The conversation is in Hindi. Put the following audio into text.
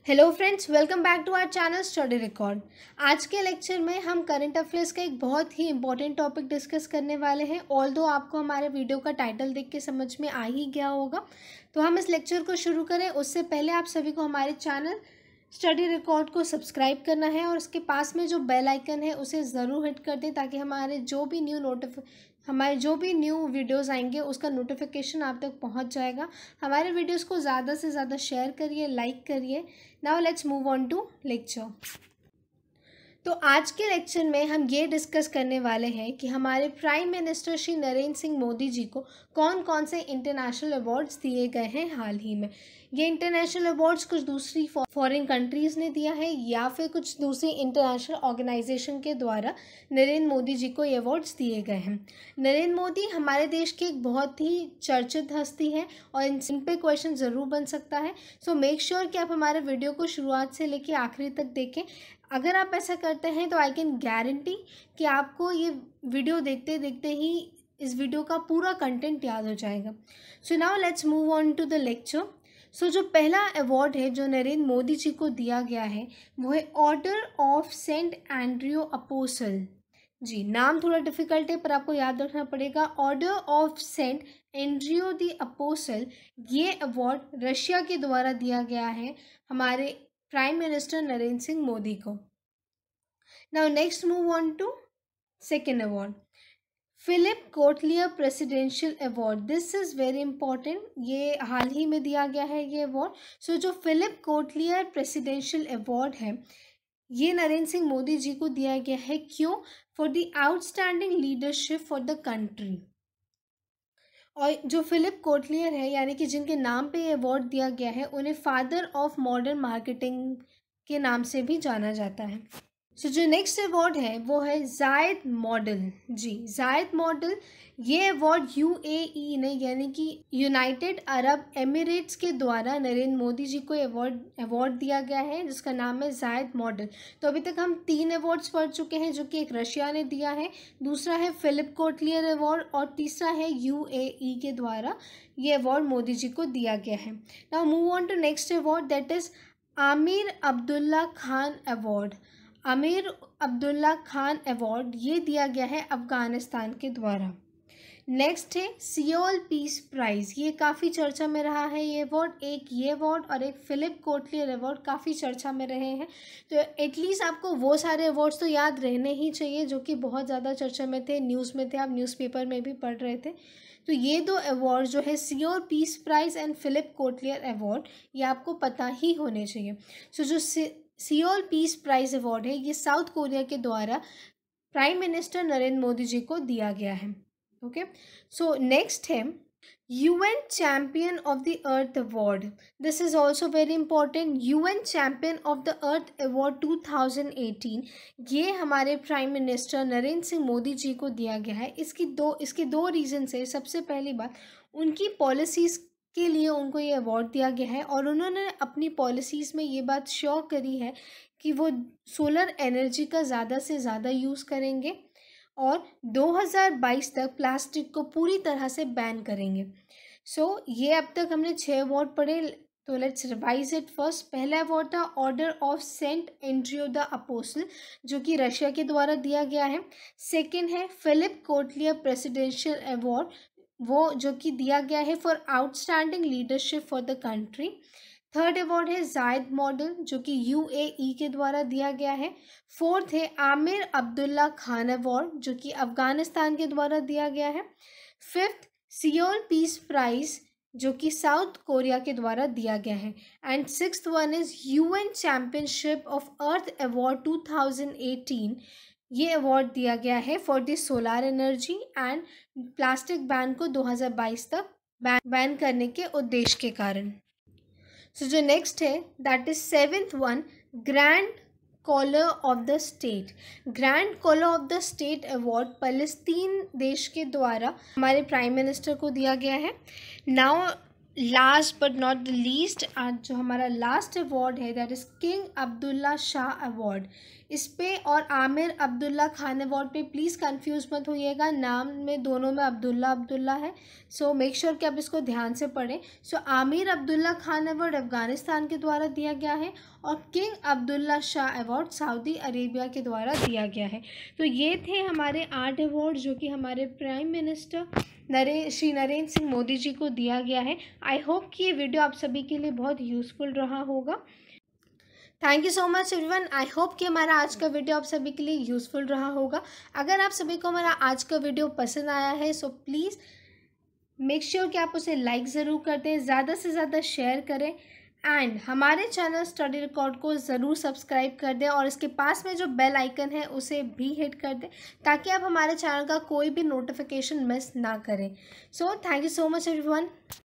Hello friends, welcome back to our channel study record. आज के लेक्चर में हम करंट अफेयर्स का एक बहुत ही इंपॉर्टेंट टॉपिक डिस्कस करने वाले हैं। ऑल्दो आपको हमारे वीडियो का टाइटल देख के समझ में आ ही गया होगा, तो हम इस लेक्चर को शुरू करें उससे पहले आप सभी को हमारे चैनल स्टडी रिकॉर्ड को सब्सक्राइब करना है और उसके पास में जो बेल आइकन है उसे ज़रूर हिट कर दें ताकि हमारे जो भी न्यू वीडियोस आएंगे उसका नोटिफिकेशन आप तक पहुंच जाएगा। हमारे वीडियोस को ज़्यादा से ज़्यादा शेयर करिए, लाइक करिए। Now let's move on to lecture. तो आज के लेक्चर में हम ये डिस्कस करने वाले हैं कि हमारे प्राइम मिनिस्टर श्री नरेंद्र सिंह मोदी जी को कौन कौन से इंटरनेशनल अवार्ड्स दिए गए हैं हाल ही में। ये इंटरनेशनल अवार्ड्स कुछ दूसरी फॉरेन कंट्रीज़ ने दिया है या फिर कुछ दूसरी इंटरनेशनल ऑर्गेनाइजेशन के द्वारा नरेंद्र मोदी जी को ये अवार्ड्स दिए गए हैं। नरेंद्र मोदी हमारे देश के एक बहुत ही चर्चित हस्ती हैं और इन पे क्वेश्चन ज़रूर बन सकता है। सो मेक श्योर कि आप हमारे वीडियो को शुरुआत से लेकर आखिरी तक देखें। अगर आप ऐसा करते हैं तो आई कैन गारंटी कि आपको ये वीडियो देखते देखते ही इस वीडियो का पूरा कंटेंट याद हो जाएगा। So now let's move on to the lecture. So जो पहला अवार्ड है जो नरेंद्र मोदी जी को दिया गया है वो है order of Saint Andrew apostle. जी, नाम थोड़ा डिफिकल्ट है पर आपको याद रखना पड़ेगा। Order of Saint Andrew the apostle, ये अवार्ड रशिया के द्वारा दिया गया है हमारे प्राइम मिनिस्टर नरेंद्र सिंह मोदी को। Now next move on to second award, Philip Kotler presidential award. This is very important, ये हाल ही में दिया गया है ये अवार्ड। सो जो फिलिप कोटलियर प्रेसिडेंशियल अवार्ड है ये नरेंद्र सिंह मोदी जी को दिया गया है। क्यों? For the outstanding leadership for the country. और जो फिलिप कोटलियर है यानी कि जिनके नाम पे ये अवार्ड दिया गया है उन्हें फादर ऑफ मॉडर्न मार्केटिंग के नाम से भी जाना जाता है। सो जो नेक्स्ट अवार्ड है वो है जायद मॉडल। जी, जायद मॉडल, ये अवार्ड यूएई ने यानी कि यूनाइटेड अरब एमिरेट्स के द्वारा नरेंद्र मोदी जी को अवार्ड दिया गया है जिसका नाम है जायद मॉडल। तो अभी तक हम 3 अवार्ड्स पढ़ चुके हैं, जो कि एक रशिया ने दिया है, दूसरा है फिलिप कोटलियर अवार्ड और तीसरा है यूएई के द्वारा ये अवार्ड मोदी जी को दिया गया है। Now move on to next award, that is Amir Abdullah Khan award. Amir Abdullah Khan award ये दिया गया है अफ़गानिस्तान के द्वारा। नेक्स्ट है सियोल पीस प्राइज़, ये काफ़ी चर्चा में रहा है ये अवार्ड। एक ये अवार्ड और एक फिलिप कोटलियर अवार्ड काफ़ी चर्चा में रहे हैं। तो एटलीस्ट आपको वो सारे अवार्ड्स तो याद रहने ही चाहिए जो कि बहुत ज़्यादा चर्चा में थे, न्यूज़ में थे, आप न्यूज़पेपर में भी पढ़ रहे थे। तो ये 2 अवार्ड जो है Seoul peace prize and Philip Kotler award, ये आपको पता ही होने चाहिए। सो जो सियोल पीस प्राइज़ अवार्ड है ये साउथ कोरिया के द्वारा प्राइम मिनिस्टर नरेंद्र मोदी जी को दिया गया है। ओके, सो नेक्स्ट है UN champion of the earth award. This is also very important. UN champion of the earth award 2018 ये हमारे प्राइम मिनिस्टर नरेंद्र सिंह मोदी जी को दिया गया है। इसके दो रीज़न्स है। सबसे पहली बात, उनकी पॉलिसीज़ के लिए उनको ये अवार्ड दिया गया है और उन्होंने अपनी पॉलिसीज़ में ये बात श्योर करी है कि वो सोलर एनर्जी का ज़्यादा से ज़्यादा यूज़ करेंगे और 2022 तक प्लास्टिक को पूरी तरह से बैन करेंगे। सो ये अब तक हमने 6 अवार्ड पढ़े, तो लेट्स रिवाइज इट। फर्स्ट, पहला अवार्ड था order of Saint Andrew the apostle जो कि रशिया के द्वारा दिया गया है। सेकेंड है फिलिप कोटलियर प्रेसिडेंशियल अवार्ड, वो जो कि दिया गया है for outstanding leadership for the country. Third award है जायद मॉडल जो कि यूएई के द्वारा दिया गया है। फोर्थ है आमिर अब्दुल्ला खान अवार्ड जो कि अफ़गानिस्तान के द्वारा दिया गया है। फिफ्थ, सियोल पीस प्राइज़ जो कि साउथ कोरिया के द्वारा दिया गया है। And sixth one is UN championship of earth award 2018, ये अवार्ड दिया गया है for the solar energy and plastic ban को 2022 तक बैन करने के उद्देश्य के कारण। सो जो नेक्स्ट है that is 7th one, grand collar of the state. Grand collar of the state award फ़लस्तीन देश के द्वारा हमारे प्राइम मिनिस्टर को दिया गया है। Now last but not the least, आज जो हमारा लास्ट अवार्ड है that is king Abdullah Shah award. इस पे और आमिर अब्दुल्ला खान अवार्ड पे प्लीज़ कंफ्यूज मत होइएगा, नाम में दोनों में अब्दुल्ला अब्दुल्ला है, सो मेक श्योर कि आप इसको ध्यान से पढ़ें। सो आमिर अब्दुल्ला खान अवार्ड अफ़गानिस्तान के द्वारा दिया गया है और king Abdullah Shah award Saudi Arabia के द्वारा दिया गया है। तो ये थे हमारे 8 अवार्ड जो कि हमारे प्राइम मिनिस्टर श्री नरेंद्र सिंह मोदी जी को दिया गया है। आई होप कि ये वीडियो आप सभी के लिए बहुत यूज़फुल रहा होगा। Thank you so much everyone. I hope कि हमारा आज का वीडियो आप सभी के लिए यूज़फुल रहा होगा। अगर आप सभी को हमारा आज का वीडियो पसंद आया है सो प्लीज़ मेक श्योर कि आप उसे लाइक ज़रूर कर दें, ज़्यादा से ज़्यादा शेयर करें एंड हमारे चैनल स्टडी रिकॉर्ड को ज़रूर सब्सक्राइब कर दें और इसके पास में जो बेल आइकन है उसे भी हिट कर दें ताकि आप हमारे चैनल का कोई भी नोटिफिकेशन मिस ना करें। So thank you so much everyone.